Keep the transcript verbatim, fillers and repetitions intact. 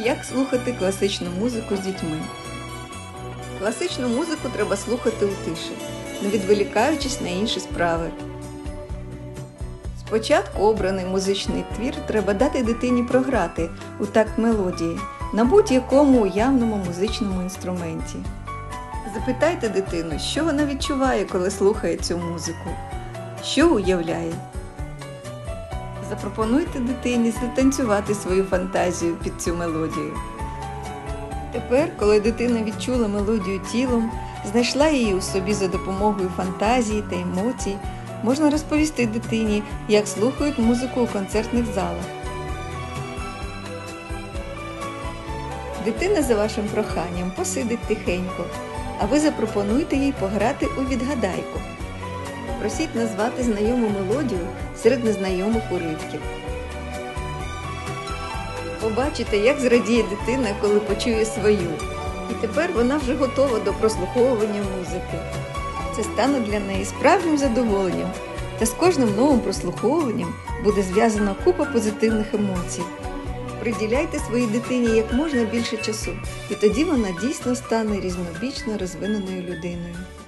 Як слухати класичну музику з дітьми? Класичну музику треба слухати у тиші, не відволікаючись на інші справи. Спочатку обраний музичний твір треба дати дитині програти у такт мелодії на будь-якому уявному музичному інструменті. Запитайте дитину, що вона відчуває, коли слухає цю музику, що уявляє. Запропонуйте дитині затанцювати свою фантазію під цю мелодію. Тепер, коли дитина відчула мелодію тілом, знайшла її у собі за допомогою фантазії та емоцій, можна розповісти дитині, як слухають музику у концертних залах. Дитина за вашим проханням посидить тихенько, а ви запропонуйте їй пограти у відгадайку. Просіть назвати знайому мелодію серед незнайомих уривків. Побачите, як зрадіє дитина, коли почує свою. І тепер вона вже готова до прослуховування музики. Це стане для неї справжнім задоволенням, та з кожним новим прослуховуванням буде зв'язана купа позитивних емоцій. Приділяйте своїй дитині як можна більше часу, і тоді вона дійсно стане різнобічно розвиненою людиною.